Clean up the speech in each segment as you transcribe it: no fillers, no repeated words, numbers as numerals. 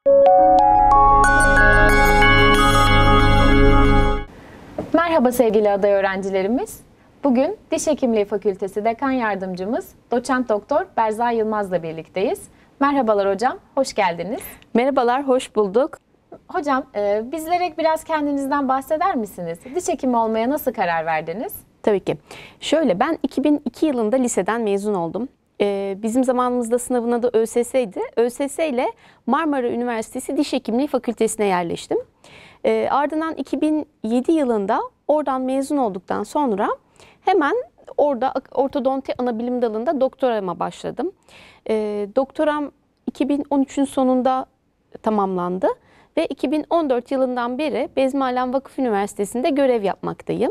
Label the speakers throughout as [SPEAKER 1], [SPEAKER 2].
[SPEAKER 1] Merhaba sevgili aday öğrencilerimiz. Bugün Diş Hekimliği Fakültesi Dekan Yardımcımız Doçent Doktor Berza Yılmaz'la birlikteyiz. Merhabalar hocam, hoş geldiniz.
[SPEAKER 2] Merhabalar, hoş bulduk.
[SPEAKER 1] Hocam, bizlere biraz kendinizden bahseder misiniz? Diş hekimi olmaya nasıl karar verdiniz?
[SPEAKER 2] Tabii ki. Şöyle, ben 2002 yılında liseden mezun oldum. Bizim zamanımızda sınavın adı ÖSS'ydi. ÖSS ile Marmara Üniversitesi Diş Hekimliği Fakültesine yerleştim. Ardından 2007 yılında oradan mezun olduktan sonra hemen orada ortodonti anabilim dalında doktorama başladım. Doktoram 2013'ün sonunda tamamlandı ve 2014 yılından beri Bezmialem Vakıf Üniversitesi'nde görev yapmaktayım.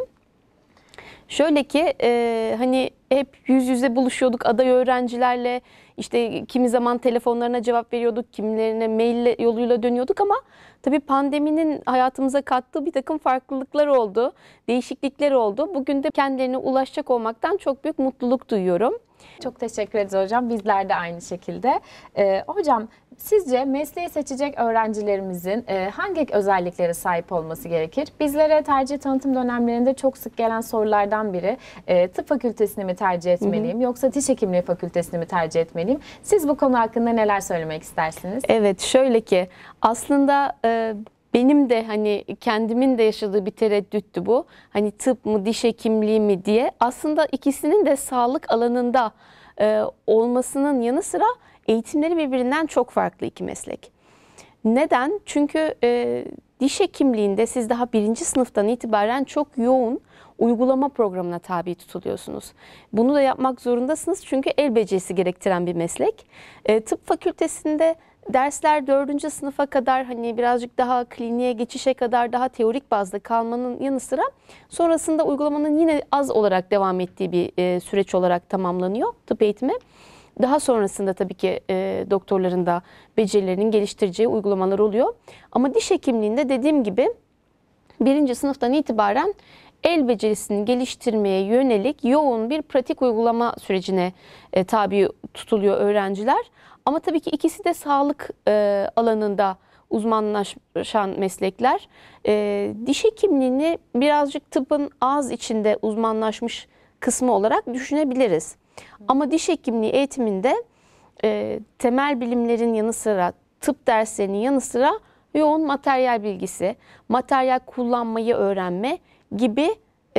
[SPEAKER 2] Şöyle ki hani hep yüz yüze buluşuyorduk aday öğrencilerle, işte kimi zaman telefonlarına cevap veriyorduk, kimilerine mail yoluyla dönüyorduk ama tabii pandeminin hayatımıza kattığı bir takım farklılıklar oldu, değişiklikler oldu. Bugün de kendilerine ulaşacak olmaktan çok büyük mutluluk duyuyorum.
[SPEAKER 1] Çok teşekkür ederiz hocam. Bizler de aynı şekilde. Hocam, sizce mesleği seçecek öğrencilerimizin hangi özelliklere sahip olması gerekir? Bizlere tercih tanıtım dönemlerinde çok sık gelen sorulardan biri tıp fakültesini mi tercih etmeliyim yoksa diş hekimliği fakültesini mi tercih etmeliyim? Siz bu konu hakkında neler söylemek istersiniz?
[SPEAKER 2] Evet, şöyle ki aslında benim de hani kendimin de yaşadığı bir tereddüttü bu. Hani tıp mı, diş hekimliği mi diye. Aslında ikisinin de sağlık alanında olmasının yanı sıra eğitimleri birbirinden çok farklı iki meslek. Neden? Çünkü diş hekimliğinde siz daha 1. sınıftan itibaren çok yoğun uygulama programına tabi tutuluyorsunuz. Bunu da yapmak zorundasınız çünkü el becerisi gerektiren bir meslek. Tıp fakültesinde dersler 4. sınıfa kadar hani birazcık daha kliniğe geçişe kadar daha teorik bazda kalmanın yanı sıra sonrasında uygulamanın yine az olarak devam ettiği bir süreç olarak tamamlanıyor tıp eğitimi. Daha sonrasında tabii ki doktorların da becerilerinin geliştireceği uygulamalar oluyor. Ama diş hekimliğinde dediğim gibi 1. sınıftan itibaren el becerisini geliştirmeye yönelik yoğun bir pratik uygulama sürecine tabi tutuluyor öğrenciler. Ama tabii ki ikisi de sağlık alanında uzmanlaşan meslekler. Diş hekimliğini birazcık tıbbın ağız içinde uzmanlaşmış kısmı olarak düşünebiliriz. Ama diş hekimliği eğitiminde temel bilimlerin yanı sıra, tıp derslerinin yanı sıra yoğun materyal bilgisi, materyal kullanmayı öğrenme gibi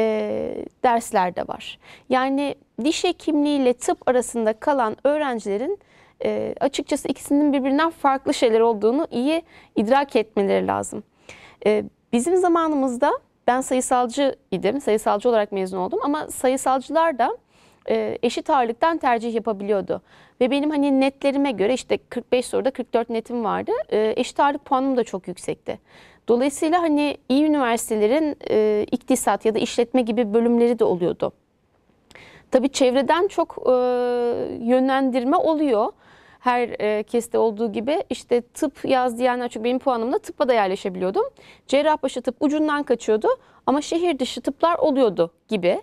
[SPEAKER 2] dersler de var. Yani diş hekimliği ile tıp arasında kalan öğrencilerin açıkçası ikisinin birbirinden farklı şeyler olduğunu iyi idrak etmeleri lazım. Bizim zamanımızda ben sayısalcı idim, sayısalcı olarak mezun oldum ama sayısalcılar da eşit ağırlıktan tercih yapabiliyordu. Ve benim hani netlerime göre işte 45 soruda 44 netim vardı. Eşit ağırlık puanım da çok yüksekti. Dolayısıyla hani iyi üniversitelerin iktisat ya da işletme gibi bölümleri de oluyordu. Tabii çevreden çok yönlendirme oluyor. Herkeste olduğu gibi işte tıp yaz diyenler, çünkü benim puanımla tıbba da yerleşebiliyordum. Cerrahpaşa tıp ucundan kaçıyordu ama şehir dışı tıplar oluyordu gibi.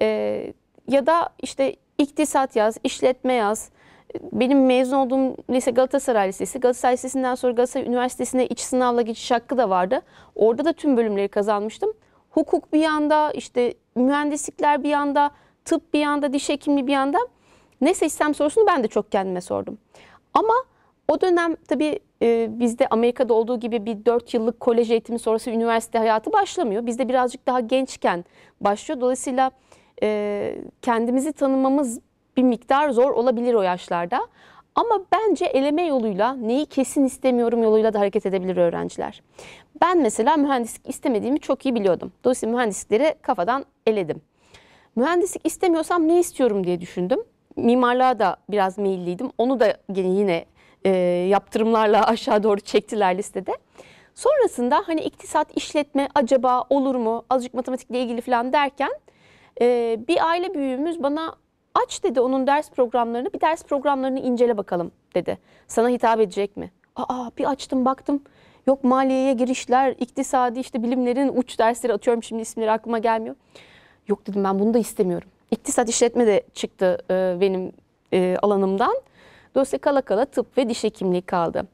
[SPEAKER 2] Ya da işte iktisat yaz, işletme yaz. Benim mezun olduğum lise Galatasaray Lisesi. Galatasaray Lisesi'nden sonra Galatasaray Üniversitesi'ne iç sınavla geçiş hakkı da vardı. Orada da tüm bölümleri kazanmıştım. Hukuk bir yanda, işte mühendislikler bir yanda, tıp bir yanda, diş hekimliği bir yanda. Ne seçsem sorusunu ben de çok kendime sordum. Ama o dönem tabii bizde Amerika'da olduğu gibi bir 4 yıllık kolej eğitimi sonrası üniversite hayatı başlamıyor. Bizde birazcık daha gençken başlıyor. Dolayısıyla kendimizi tanımamız bir miktar zor olabilir o yaşlarda. Ama bence eleme yoluyla, neyi kesin istemiyorum yoluyla da hareket edebilir öğrenciler. Ben mesela mühendislik istemediğimi çok iyi biliyordum. Dolayısıyla mühendislikleri kafadan eledim. Mühendislik istemiyorsam ne istiyorum diye düşündüm. Mimarlığa da biraz meyilliydim. Onu da yine yaptırımlarla aşağı doğru çektiler listede. Sonrasında hani iktisat, işletme acaba olur mu? Azıcık matematikle ilgili falan derken bir aile büyüğümüz bana aç dedi onun ders programlarını, bir ders programlarını incele bakalım dedi. Sana hitap edecek mi? Bir açtım baktım. Yok maliyeye girişler, iktisadi işte bilimlerin uç dersleri, atıyorum şimdi isimleri aklıma gelmiyor. Yok dedim, ben bunu da istemiyorum. İktisat işletme de çıktı benim alanımdan. Dolayısıyla kala kala tıp ve diş hekimliği kaldı.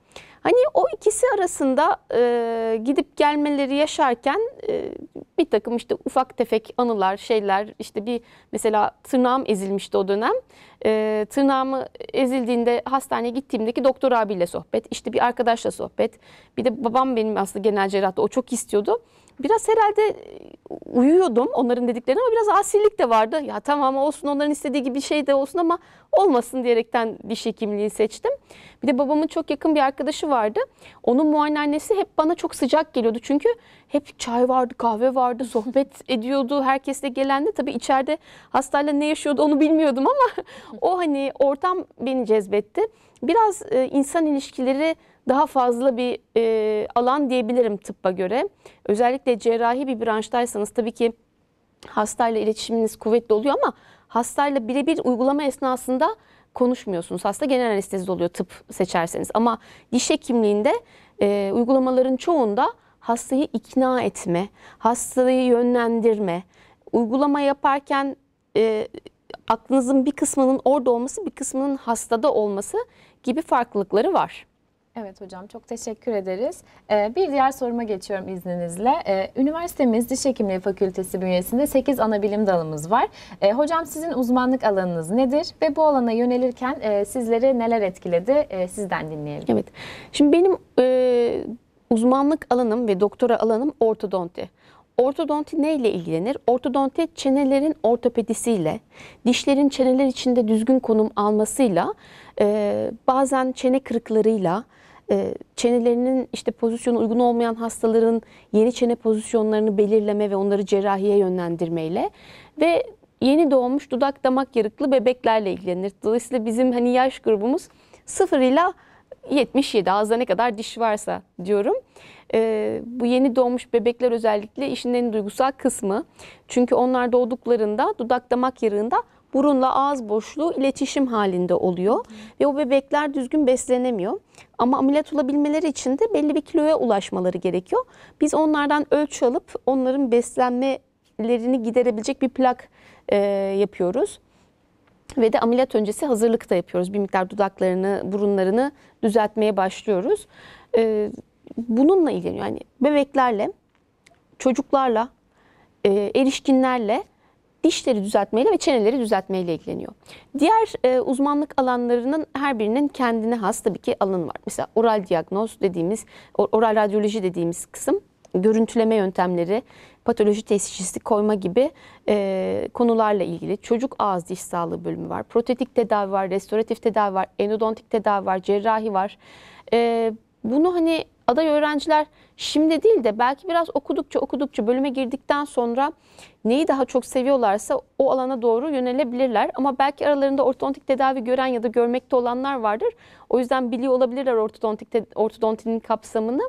[SPEAKER 2] Hani o ikisi arasında gidip gelmeleri yaşarken bir takım işte ufak tefek anılar, şeyler, işte bir mesela tırnağım ezilmişti o dönem. Tırnağımı ezildiğinde hastaneye gittiğimdeki doktor abiyle sohbet, işte bir arkadaşla sohbet. Bir de babam benim aslında genel cerrahta, o çok istiyordu. Biraz herhalde uyuyordum onların dediklerine ama biraz asilik de vardı. Ya tamam olsun, onların istediği gibi bir şey de olsun ama olmasın diyerekten diş hekimliği seçtim. Bir de babamın çok yakın bir arkadaşı vardı. Onun muayenehanesi hep bana çok sıcak geliyordu. Çünkü hep çay vardı, kahve vardı, sohbet ediyordu. Herkesle gelen de tabii içeride hastayla ne yaşıyordu onu bilmiyordum ama o hani ortam beni cezbetti. Biraz insan ilişkileri daha fazla bir alan diyebilirim tıbba göre. Özellikle cerrahi bir branştaysanız tabii ki hastayla iletişiminiz kuvvetli oluyor ama hastayla birebir uygulama esnasında konuşmuyorsunuz. Hasta genel anestezide oluyor tıp seçerseniz. Ama diş hekimliğinde uygulamaların çoğunda hastayı ikna etme, hastayı yönlendirme, uygulama yaparken aklınızın bir kısmının orada olması, bir kısmının hastada olması gibi farklılıkları var.
[SPEAKER 1] Evet hocam, çok teşekkür ederiz. Bir diğer soruma geçiyorum izninizle. Üniversitemiz Diş Hekimliği Fakültesi bünyesinde 8 ana bilim dalımız var. Hocam sizin uzmanlık alanınız nedir ve bu alana yönelirken sizleri neler etkiledi? Sizden dinleyelim.
[SPEAKER 2] Evet, şimdi benim uzmanlık alanım ve doktora alanım ortodonti. Ortodonti neyle ilgilenir? Ortodonti çenelerin ortopedisiyle, dişlerin çeneler içinde düzgün konum almasıyla, bazen çene kırıklarıyla, çenelerinin işte pozisyonu uygun olmayan hastaların yeni çene pozisyonlarını belirleme ve onları cerrahiye yönlendirmeyle ve yeni doğmuş dudak damak yarıklı bebeklerle ilgilenir. Dolayısıyla bizim hani yaş grubumuz 0 ile 77, ağızda ne kadar diş varsa diyorum. Bu yeni doğmuş bebekler özellikle işin en duygusal kısmı. Çünkü onlar doğduklarında dudak damak yarığında burunla ağız boşluğu iletişim halinde oluyor. Ve o bebekler düzgün beslenemiyor. Ama ameliyat olabilmeleri için de belli bir kiloya ulaşmaları gerekiyor. Biz onlardan ölçü alıp onların beslenmelerini giderebilecek bir plak yapıyoruz. Ve de ameliyat öncesi hazırlık da yapıyoruz. Bir miktar dudaklarını, burunlarını düzeltmeye başlıyoruz. Bununla ilgileniyor. Yani bebeklerle, çocuklarla, erişkinlerle dişleri düzeltmeyle ve çeneleri düzeltmeyle ilgileniyor. Diğer uzmanlık alanlarının her birinin kendine has tabii ki alanı var. Mesela oral diyagnoz dediğimiz, oral radyoloji dediğimiz kısım, görüntüleme yöntemleri, patoloji teşhisi koyma gibi konularla ilgili. Çocuk ağız diş sağlığı bölümü var. Protetik tedavi var, restoratif tedavi var, endodontik tedavi var, cerrahi var. Bunu hani aday öğrenciler şimdi değil de belki biraz okudukça bölüme girdikten sonra neyi daha çok seviyorlarsa o alana doğru yönelebilirler. Ama belki aralarında ortodontik tedavi gören ya da görmekte olanlar vardır. O yüzden biliyor olabilirler ortodontinin kapsamını.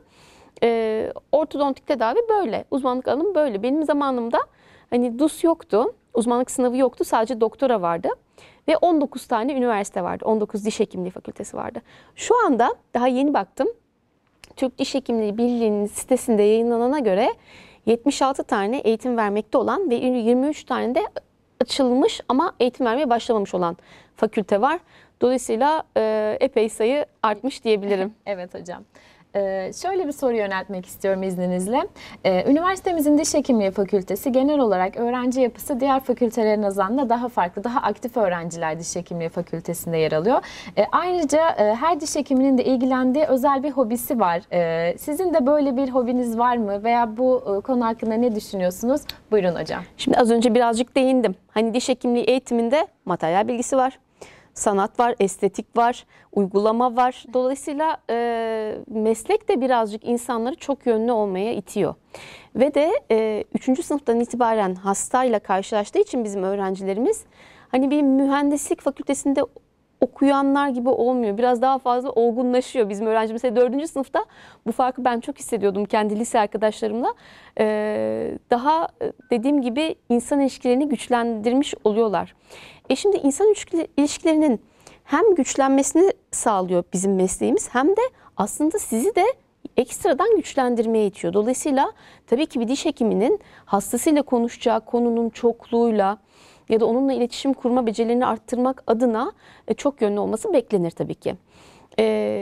[SPEAKER 2] Ortodontik tedavi böyle, uzmanlık alanım böyle. Benim zamanımda hani DUS yoktu, uzmanlık sınavı yoktu, sadece doktora vardı. Ve 19 tane üniversite vardı, 19 diş hekimliği fakültesi vardı. Şu anda daha yeni baktım, Türk Diş Hekimliği Birliği'nin sitesinde yayınlanana göre 76 tane eğitim vermekte olan ve 23 tane de açılmış ama eğitim vermeye başlamamış olan fakülte var. Dolayısıyla epey sayı artmış diyebilirim.
[SPEAKER 1] Evet hocam. Şöyle bir soru yöneltmek istiyorum izninizle. Üniversitemizin Diş Hekimliği Fakültesi genel olarak öğrenci yapısı diğer fakültelerin nazaran daha farklı, daha aktif öğrenciler Diş Hekimliği Fakültesi'nde yer alıyor. Ayrıca her diş hekiminin de ilgilendiği özel bir hobisi var. Sizin de böyle bir hobiniz var mı veya bu konu hakkında ne düşünüyorsunuz? Buyurun hocam.
[SPEAKER 2] Şimdi az önce birazcık değindim. Hani diş hekimliği eğitiminde materyal bilgisi var. Sanat var, estetik var, uygulama var. Dolayısıyla meslek de birazcık insanları çok yönlü olmaya itiyor. Ve de 3. sınıftan itibaren hastayla karşılaştığı için bizim öğrencilerimiz hani bir mühendislik fakültesinde okuyanlar gibi olmuyor. Biraz daha fazla olgunlaşıyor bizim öğrencimiz. Mesela 4. sınıfta bu farkı ben çok hissediyordum kendi lise arkadaşlarımla. Daha dediğim gibi insan ilişkilerini güçlendirmiş oluyorlar. Şimdi insan ilişkilerinin hem güçlenmesini sağlıyor bizim mesleğimiz hem de aslında sizi de ekstradan güçlendirmeye itiyor. Dolayısıyla tabii ki bir diş hekiminin hastasıyla konuşacağı konunun çokluğuyla ya da onunla iletişim kurma becerilerini arttırmak adına çok yönlü olması beklenir tabii ki.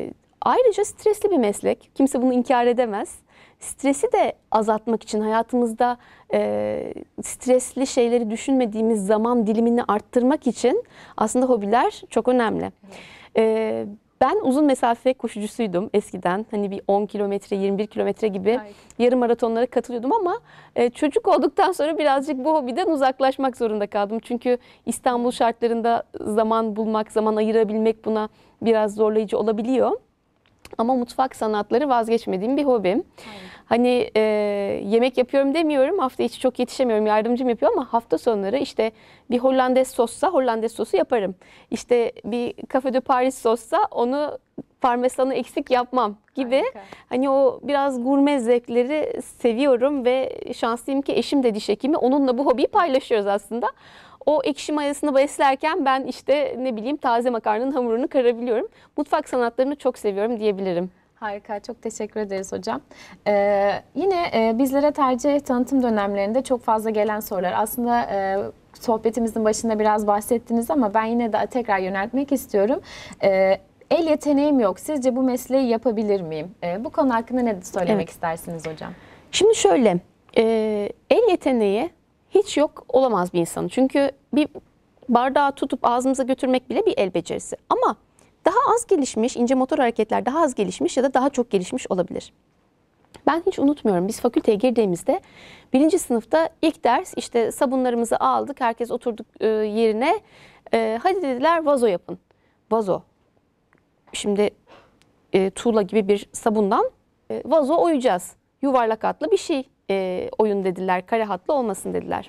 [SPEAKER 2] Ayrıca stresli bir meslek. Kimse bunu inkar edemez. Stresi de azaltmak için hayatımızda stresli şeyleri düşünmediğimiz zaman dilimini arttırmak için aslında hobiler çok önemli. Ben uzun mesafe koşucusuydum eskiden. Hani bir 10 kilometre, 21 kilometre gibi yarım maratonlara katılıyordum ama çocuk olduktan sonra birazcık bu hobiden uzaklaşmak zorunda kaldım. Çünkü İstanbul şartlarında zaman bulmak, zaman ayırabilmek buna biraz zorlayıcı olabiliyor. Ama mutfak sanatları vazgeçmediğim bir hobim. Hani yemek yapıyorum demiyorum, hafta içi çok yetişemiyorum, yardımcım yapıyor ama hafta sonları işte bir Hollandaise sossa Hollandaise sosu yaparım. İşte bir Café de Paris sossa onu parmesanı eksik yapmam gibi.
[SPEAKER 1] Harika.
[SPEAKER 2] Hani o biraz gurme zevkleri seviyorum ve şanslıyım ki eşim de diş hekimi. Onunla bu hobiyi paylaşıyoruz aslında. O ekşi mayasını beslerken ben işte ne bileyim taze makarnanın hamurunu karabiliyorum. Mutfak sanatlarını çok seviyorum diyebilirim.
[SPEAKER 1] Harika, çok teşekkür ederiz hocam. Yine bizlere tercih tanıtım dönemlerinde çok fazla gelen sorular. Aslında sohbetimizin başında biraz bahsettiniz ama ben yine de tekrar yöneltmek istiyorum. El yeteneğim yok. Sizce bu mesleği yapabilir miyim? Bu konu hakkında ne söylemek istersiniz hocam?
[SPEAKER 2] Şimdi şöyle, el yeteneği hiç yok olamaz bir insanın. Çünkü bir bardağı tutup ağzımıza götürmek bile bir el becerisi. Ama daha az gelişmiş, ince motor hareketler daha az gelişmiş ya da daha çok gelişmiş olabilir. Ben hiç unutmuyorum. Biz fakülteye girdiğimizde 1. sınıfta ilk ders işte sabunlarımızı aldık. Herkes oturduk yerine. Hadi dediler vazo yapın. Vazo. Şimdi tuğla gibi bir sabundan vazo oyacağız. Yuvarlak hatlı bir şey oyun dediler. Kare hatlı olmasın dediler.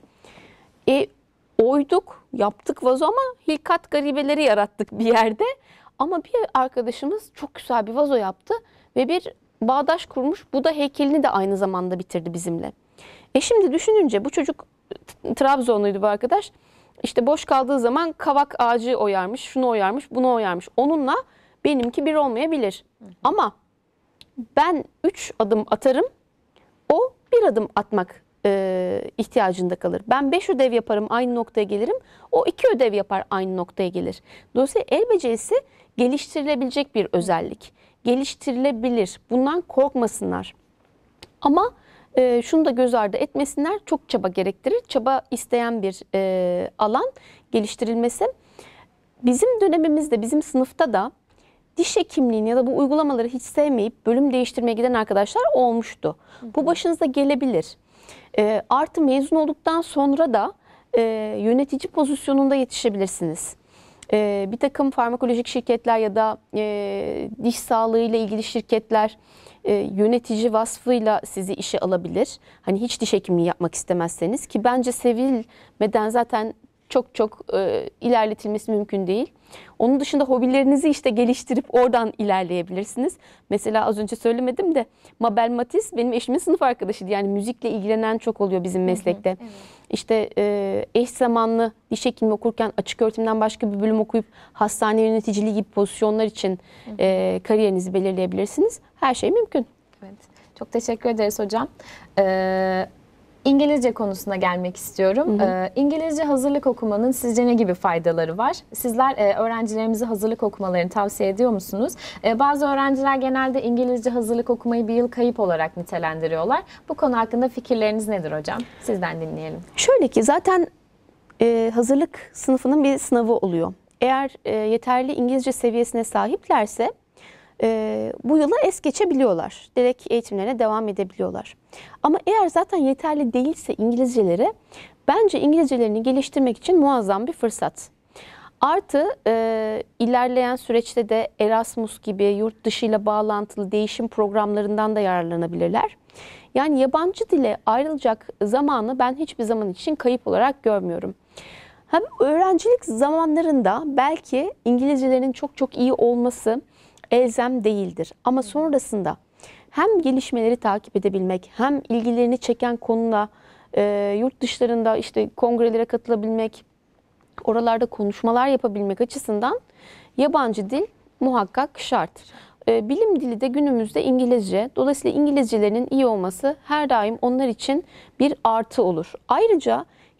[SPEAKER 2] Oyduk, yaptık vazo ama hilkat garibeleri yarattık bir yerde. Ama bir arkadaşımız çok güzel bir vazo yaptı ve bir bağdaş kurmuş. Buda heykelini de aynı zamanda bitirdi bizimle. Şimdi düşününce bu çocuk Trabzonluydu bu arkadaş. İşte boş kaldığı zaman kavak ağacı oyarmış, şunu oyarmış, bunu oyarmış. Onunla benimki bir olmayabilir. Ama ben 3 adım atarım, o 1 adım atmak ihtiyacında kalır. Ben 5 ödev yaparım, aynı noktaya gelirim. O 2 ödev yapar, aynı noktaya gelir. Dolayısıyla el becerisi geliştirilebilecek bir özellik. Geliştirilebilir. Bundan korkmasınlar. Ama şunu da göz ardı etmesinler. Çok çaba gerektirir. Çaba isteyen bir alan geliştirilmesi. Bizim dönemimizde, bizim sınıfta da diş hekimliğini ya da bu uygulamaları hiç sevmeyip bölüm değiştirmeye giden arkadaşlar olmuştu. Bu başınıza gelebilir. Artı mezun olduktan sonra da yönetici pozisyonunda yetişebilirsiniz. Bir takım farmakolojik şirketler ya da diş sağlığı ile ilgili şirketler yönetici vasfıyla sizi işe alabilir. Hani hiç diş hekimliği yapmak istemezseniz ki bence sevilmeden zaten çok ilerletilmesi mümkün değil. Onun dışında hobilerinizi işte geliştirip oradan ilerleyebilirsiniz. Mesela az önce söylemedim de Mabel Matiz benim eşimin sınıf arkadaşıydı. Yani müzikle ilgilenen çok oluyor bizim meslekte. Evet. İşte eş zamanlı diş hekimliği okurken açık öğretimden başka bir bölüm okuyup hastane yöneticiliği gibi pozisyonlar için kariyerinizi belirleyebilirsiniz. Her şey mümkün.
[SPEAKER 1] Evet. Çok teşekkür ederiz hocam. İngilizce konusuna gelmek istiyorum. İngilizce hazırlık okumanın sizce ne gibi faydaları var? Sizler öğrencilerimize hazırlık okumalarını tavsiye ediyor musunuz? Bazı öğrenciler genelde İngilizce hazırlık okumayı bir yıl kayıp olarak nitelendiriyorlar. Bu konu hakkında fikirleriniz nedir hocam? Sizden dinleyelim.
[SPEAKER 2] Şöyle ki zaten hazırlık sınıfının bir sınavı oluyor. Eğer yeterli İngilizce seviyesine sahiplerse bu yılı es geçebiliyorlar. Direkt eğitimlerine devam edebiliyorlar. Ama eğer zaten yeterli değilse İngilizceleri, bence İngilizcelerini geliştirmek için muazzam bir fırsat. Artı ilerleyen süreçte de Erasmus gibi yurt dışıyla bağlantılı değişim programlarından da yararlanabilirler. Yani yabancı dile ayrılacak zamanı ben hiçbir zaman için kayıp olarak görmüyorum. Hem öğrencilik zamanlarında belki İngilizcelerinin çok iyi olması elzem değildir. Ama sonrasında hem gelişmeleri takip edebilmek, hem ilgilerini çeken konuda yurt dışlarında işte kongrelere katılabilmek, oralarda konuşmalar yapabilmek açısından yabancı dil muhakkak şart. Bilim dili de günümüzde İngilizce. Dolayısıyla İngilizcelerinin iyi olması her daim onlar için bir artı olur. Ayrıca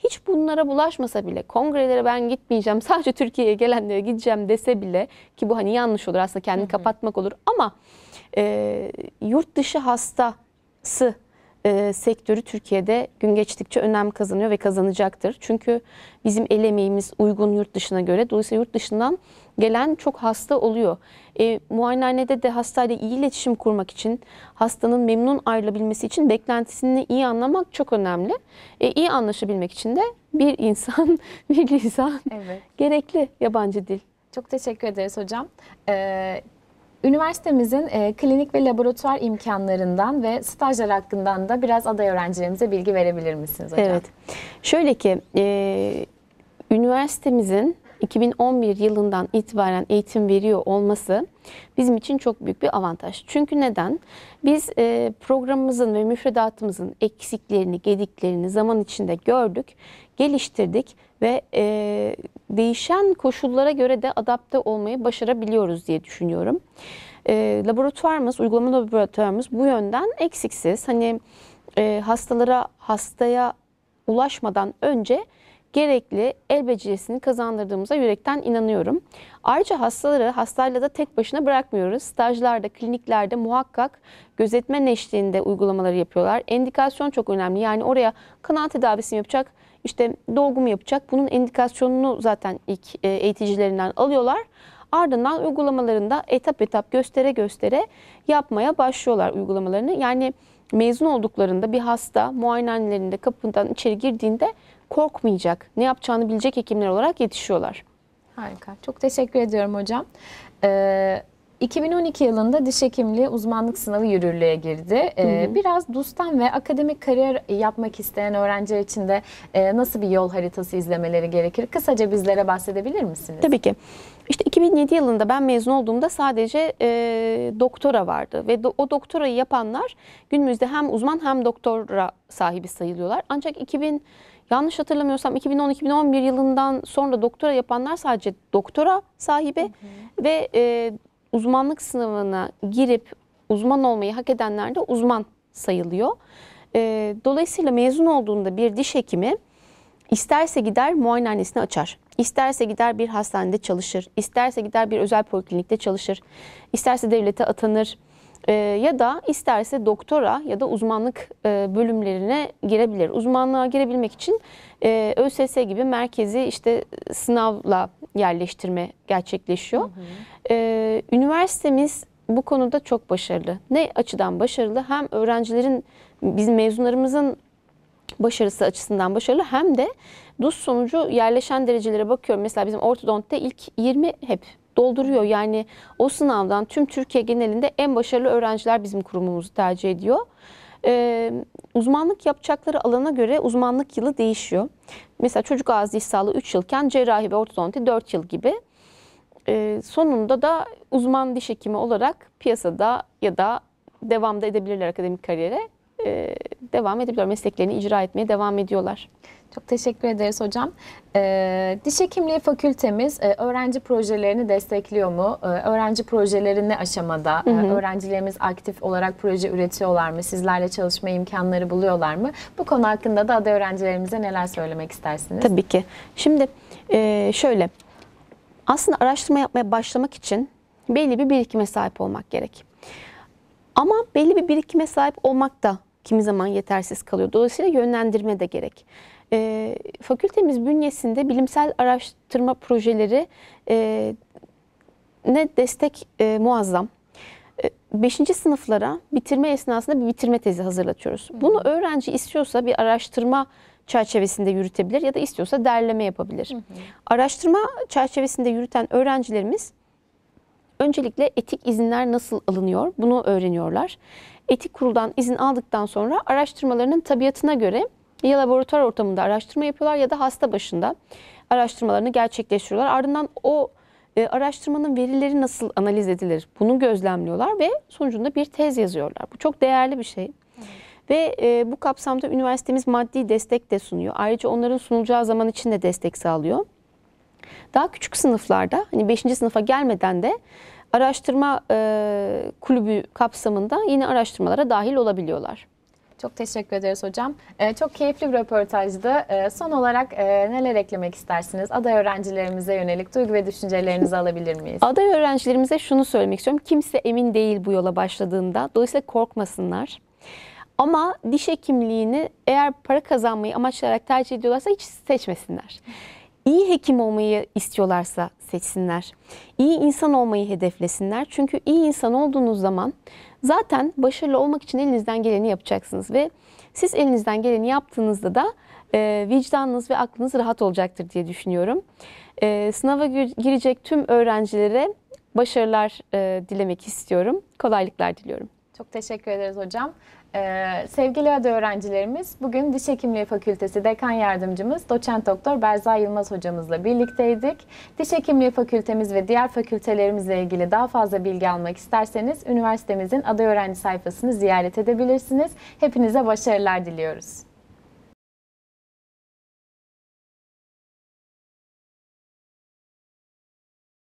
[SPEAKER 2] hiç bunlara bulaşmasa bile, kongrelere ben gitmeyeceğim, sadece Türkiye'ye gelenlere gideceğim dese bile, ki bu hani yanlış olur aslında, kendini kapatmak olur, ama yurt dışı hastası sektörü Türkiye'de gün geçtikçe önem kazanıyor ve kazanacaktır. Çünkü bizim el emeğimiz uygun yurt dışına göre. Dolayısıyla yurt dışından gelen çok hasta oluyor. Muayenehanede de hastayla iyi iletişim kurmak için, hastanın memnun ayrılabilmesi için beklentisini iyi anlamak çok önemli. İyi anlaşabilmek için de bir insan, bir lisan gerekli, yabancı dil.
[SPEAKER 1] Çok teşekkür ederiz hocam. Üniversitemizin klinik ve laboratuvar imkanlarından ve stajlar hakkından da biraz aday öğrencilerimize bilgi verebilir misiniz hocam?
[SPEAKER 2] Evet. Şöyle ki, üniversitemizin 2011 yılından itibaren eğitim veriyor olması bizim için çok büyük bir avantaj. Çünkü neden? Biz programımızın ve müfredatımızın eksiklerini, gediklerini zaman içinde gördük, geliştirdik ve değişen koşullara göre de adapte olmayı başarabiliyoruz diye düşünüyorum. Laboratuvarımız, uygulama laboratuvarımız bu yönden eksiksiz. Hani hastaya ulaşmadan önce gerekli el becerisini kazandırdığımıza yürekten inanıyorum. Ayrıca hastayla da tek başına bırakmıyoruz. Stajlarda, kliniklerde muhakkak gözetmen eşliğinde uygulamaları yapıyorlar. Endikasyon çok önemli. Yani oraya kanal tedavisi mi yapacak, işte dolgu mu yapacak? Bunun endikasyonunu zaten ilk eğiticilerinden alıyorlar. Ardından uygulamalarında etap etap göstere göstere yapmaya başlıyorlar uygulamalarını. Yani mezun olduklarında bir hasta muayenehanelerinde kapıdan içeri girdiğinde korkmayacak, ne yapacağını bilecek hekimler olarak yetişiyorlar.
[SPEAKER 1] Harika. Çok teşekkür ediyorum hocam. 2012 yılında diş hekimliği uzmanlık sınavı yürürlüğe girdi. Biraz DUS'tan ve akademik kariyer yapmak isteyen öğrenciler için de nasıl bir yol haritası izlemeleri gerekir? Kısaca bizlere bahsedebilir misiniz?
[SPEAKER 2] Tabii ki. İşte 2007 yılında ben mezun olduğumda sadece doktora vardı ve o doktorayı yapanlar günümüzde hem uzman hem doktora sahibi sayılıyorlar. Ancak yanlış hatırlamıyorsam 2010-2011 yılından sonra doktora yapanlar sadece doktora sahibi ve uzmanlık sınavına girip uzman olmayı hak edenler de uzman sayılıyor. Dolayısıyla mezun olduğunda bir diş hekimi isterse gider muayenehanesini açar, isterse gider bir hastanede çalışır, isterse gider bir özel poliklinikte çalışır, isterse devlete atanır ya da isterse doktora ya da uzmanlık bölümlerine girebilir. Uzmanlığa girebilmek için ÖSS gibi merkezi işte sınavla yerleştirme gerçekleşiyor. Üniversitemiz bu konuda çok başarılı. Ne açıdan başarılı? Hem öğrencilerin, bizim mezunlarımızın başarısı açısından başarılı, hem de DUS sonucu yerleşen derecelere bakıyorum. Mesela bizim ortodontte ilk 20 hep dolduruyor. Yani o sınavdan tüm Türkiye genelinde en başarılı öğrenciler bizim kurumumuzu tercih ediyor. Uzmanlık yapacakları alana göre uzmanlık yılı değişiyor. Mesela çocuk ağız diş sağlığı 3 yılken cerrahi ve ortodonti 4 yıl gibi. Sonunda da uzman diş hekimi olarak piyasada ya da devamda edebilirler akademik kariyere. Devam edebiliyor. Mesleklerini icra etmeye devam ediyorlar.
[SPEAKER 1] Çok teşekkür ederiz hocam. Diş hekimliği fakültemiz öğrenci projelerini destekliyor mu? Öğrenci projeleri ne aşamada? Öğrencilerimiz aktif olarak proje üretiyorlar mı? Sizlerle çalışma imkanları buluyorlar mı? Bu konu hakkında da aday öğrencilerimize neler söylemek istersiniz?
[SPEAKER 2] Tabii ki. Şimdi şöyle, aslında araştırma yapmaya başlamak için belli bir birikime sahip olmak gerek. Ama belli bir birikime sahip olmak da kimi zaman yetersiz kalıyor. Dolayısıyla yönlendirme de gerek. Fakültemiz bünyesinde bilimsel araştırma projeleri ne destek muazzam. 5. sınıflara bitirme esnasında bir bitirme tezi hazırlatıyoruz. Bunu öğrenci istiyorsa bir araştırma çerçevesinde yürütebilir ya da istiyorsa derleme yapabilir. Araştırma çerçevesinde yürüten öğrencilerimiz öncelikle etik izinler nasıl alınıyor bunu öğreniyorlar. Etik kuruldan izin aldıktan sonra araştırmalarının tabiatına göre ya laboratuvar ortamında araştırma yapıyorlar ya da hasta başında araştırmalarını gerçekleştiriyorlar. Ardından o araştırmanın verileri nasıl analiz edilir bunu gözlemliyorlar ve sonucunda bir tez yazıyorlar. Bu çok değerli bir şey. Ve bu kapsamda üniversitemiz maddi destek de sunuyor. Ayrıca onların sunulacağı zaman için de destek sağlıyor. Daha küçük sınıflarda, hani 5. sınıfa gelmeden de araştırma kulübü kapsamında yine araştırmalara dahil olabiliyorlar.
[SPEAKER 1] Çok teşekkür ederiz hocam. Çok keyifli bir röportajdı. Son olarak neler eklemek istersiniz? Aday öğrencilerimize yönelik duygu ve düşüncelerinizi alabilir miyiz?
[SPEAKER 2] Aday öğrencilerimize şunu söylemek istiyorum. Kimse emin değil bu yola başladığında. Dolayısıyla korkmasınlar. Ama diş hekimliğini eğer para kazanmayı amaçlayarak tercih ediyorlarsa hiç seçmesinler. İyi hekim olmayı istiyorlarsa seçsinler. İyi insan olmayı hedeflesinler. Çünkü iyi insan olduğunuz zaman zaten başarılı olmak için elinizden geleni yapacaksınız. Ve siz elinizden geleni yaptığınızda da vicdanınız ve aklınız rahat olacaktır diye düşünüyorum. Sınava girecek tüm öğrencilere başarılar dilemek istiyorum. Kolaylıklar diliyorum.
[SPEAKER 1] Çok teşekkür ederiz hocam. Sevgili aday öğrencilerimiz, bugün Diş Hekimliği Fakültesi Dekan Yardımcımız Doçent Doktor Berza Yılmaz hocamızla birlikteydik. Diş Hekimliği Fakültemiz ve diğer fakültelerimizle ilgili daha fazla bilgi almak isterseniz üniversitemizin aday öğrenci sayfasını ziyaret edebilirsiniz. Hepinize başarılar diliyoruz.